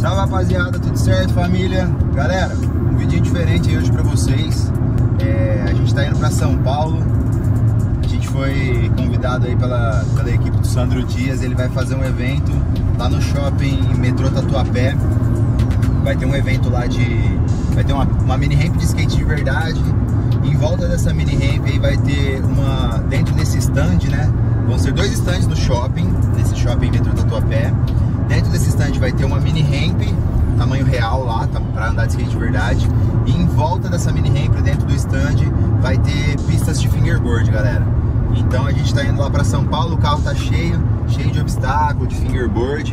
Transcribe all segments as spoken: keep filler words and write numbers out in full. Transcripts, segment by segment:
Salve, rapaziada, tudo certo, família? Galera, um vídeo diferente aí hoje pra vocês. É, a gente tá indo pra São Paulo. A gente foi convidado aí pela, pela equipe do Sandro Dias. Ele vai fazer um evento lá no shopping Metrô Tatuapé. Vai ter um evento lá de... Vai ter uma, uma mini ramp de skate de verdade. Em volta dessa mini ramp aí vai ter uma... Dentro desse stand, né? Vão ser dois stands no shopping, nesse shopping Metrô Tatuapé. Dentro desse stand vai ter uma mini ramp, tamanho real lá, tá, pra andar de skate de verdade. E em volta dessa mini ramp, dentro do stand, vai ter pistas de fingerboard, galera. Então a gente tá indo lá pra São Paulo, o carro tá cheio, cheio de obstáculo, de fingerboard.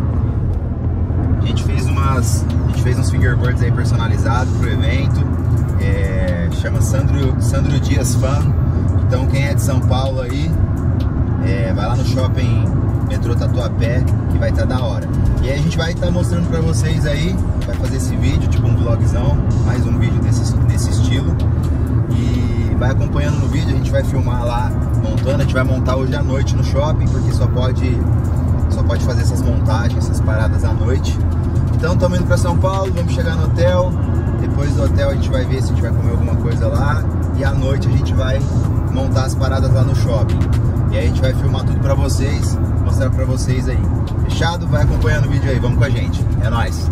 A gente fez umas, a gente fez uns fingerboards aí personalizados pro evento. É, chama Sandro, Sandro Dias Fan. Então quem é de São Paulo aí, é, vai lá no shopping Metrô Tatuapé, que vai estar da hora. E aí a gente vai estar mostrando pra vocês aí, vai fazer esse vídeo, tipo um vlogzão, mais um vídeo desse, desse estilo. E vai acompanhando no vídeo, a gente vai filmar lá montando, a gente vai montar hoje à noite no shopping, porque só pode, só pode fazer essas montagens, essas paradas à noite. Então estamos indo pra São Paulo, vamos chegar no hotel, depois do hotel a gente vai ver se a gente vai comer alguma coisa lá, e à noite a gente vai montar as paradas lá no shopping. E aí a gente vai filmar tudo pra vocês, mostrar pra vocês aí. Fechado? Vai acompanhando o vídeo aí, vamos com a gente. É nóis!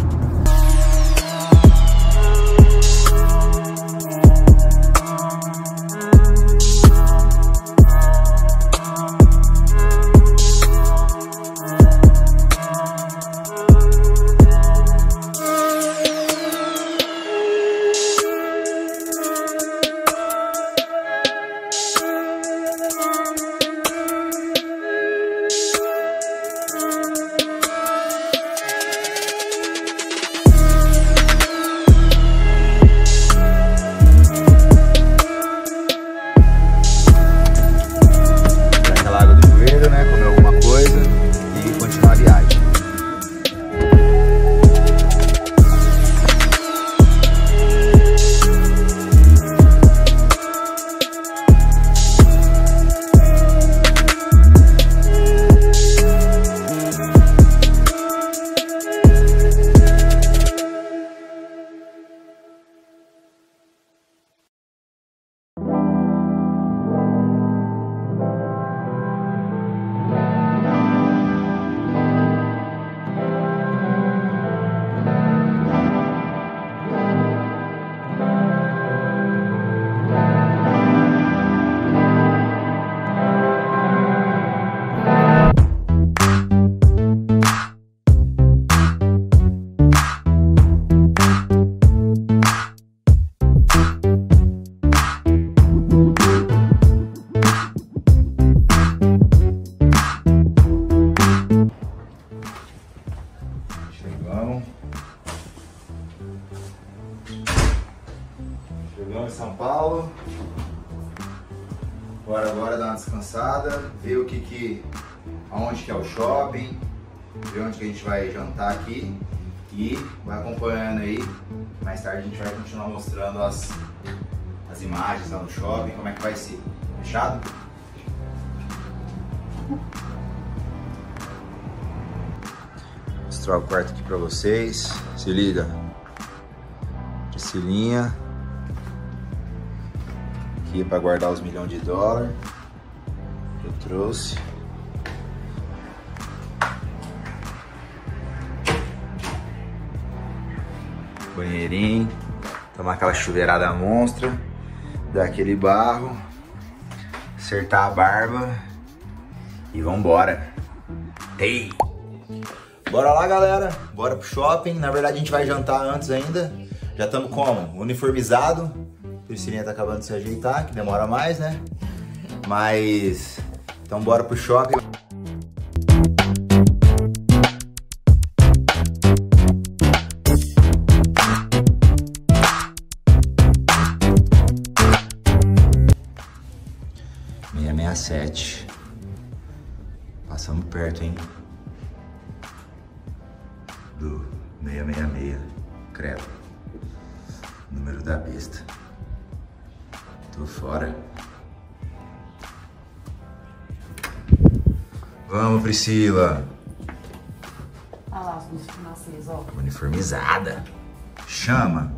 Chegamos em São Paulo. Bora agora dar uma descansada, ver o que que, aonde que é o shopping, ver onde que a gente vai jantar aqui e vai acompanhando aí. Mais tarde a gente vai continuar mostrando as, as imagens lá no shopping, como é que vai ser. Fechado? Vou mostrar o quarto aqui pra vocês. Se liga. Piscininha. Aqui para guardar os milhões de dólares que eu trouxe. Banheirinho, tomar aquela chuveirada monstra, dar aquele barro, acertar a barba e vambora. Ei! Bora lá, galera, bora pro shopping. Na verdade a gente vai jantar antes ainda. Já estamos como? Uniformizado. A Priscilinha tá acabando de se ajeitar, que demora mais, né? Mas... Então bora pro shopping. seiscentos e sessenta e sete. Passamos perto, hein? Do seiscentos e sessenta e seis. Credo. Número da besta. Tô fora. Vamos, Priscila. Ah, Olha lá, os francês, ó. Uniformizada. Chama.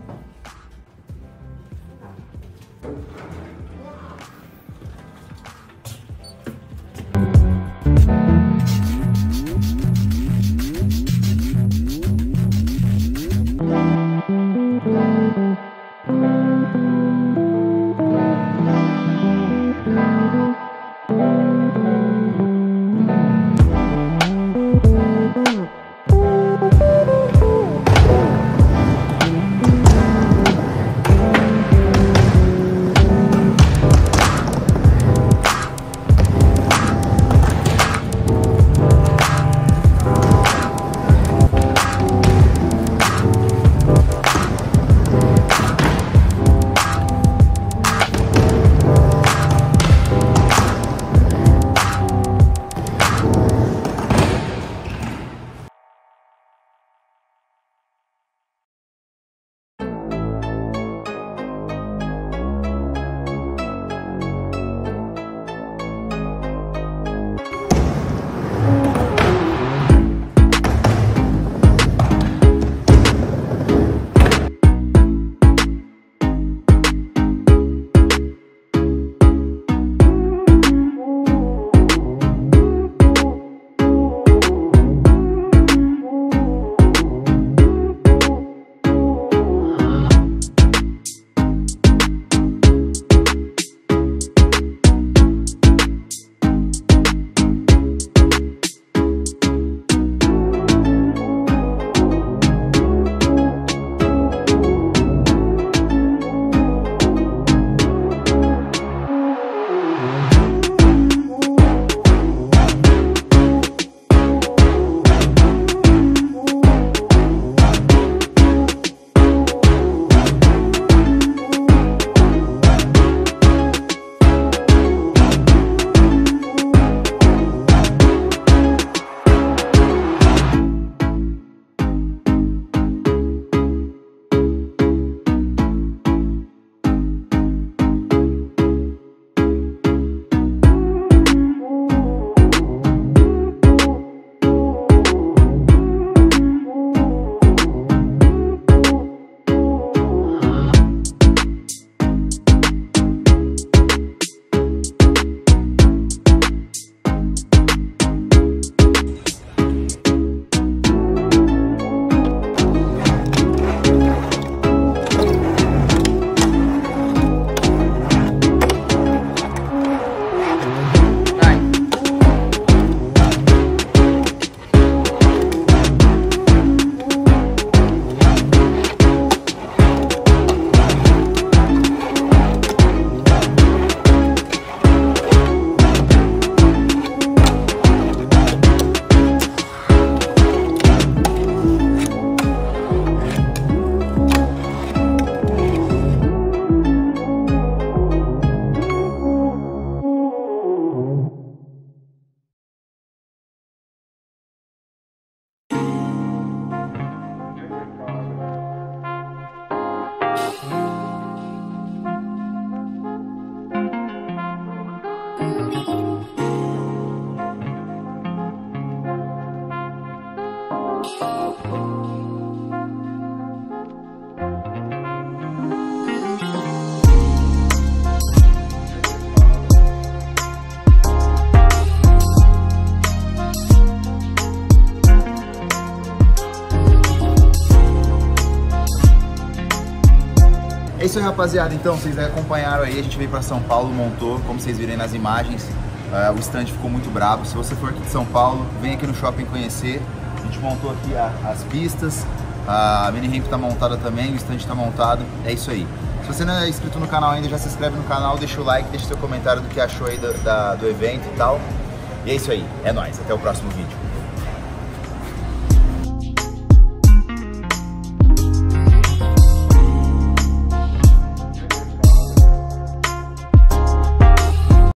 É isso aí, rapaziada. Então, vocês acompanharam aí, a gente veio para São Paulo, montou, como vocês viram nas imagens, uh, o stand ficou muito brabo. Se você for aqui de São Paulo, vem aqui no shopping conhecer. A gente montou aqui a, as pistas, a mini ramp está montada também, o stand está montado. É isso aí. Se você não é inscrito no canal ainda, já se inscreve no canal, deixa o like, deixa seu comentário do que achou aí do, da, do evento e tal. E é isso aí, é nóis, até o próximo vídeo.